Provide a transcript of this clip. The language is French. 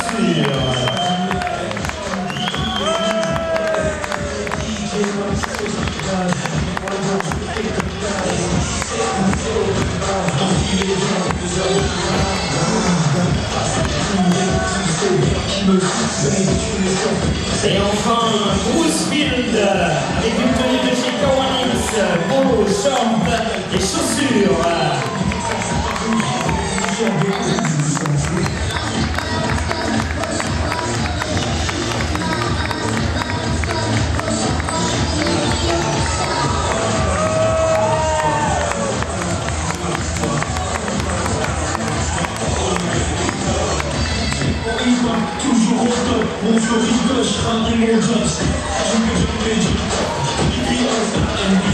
chaussures. Et enfin, Bruce Field avec une tenue de chez Kawanix, polo, short et chaussures. Toujours au top, mon flow rigoche, ramenez mon job.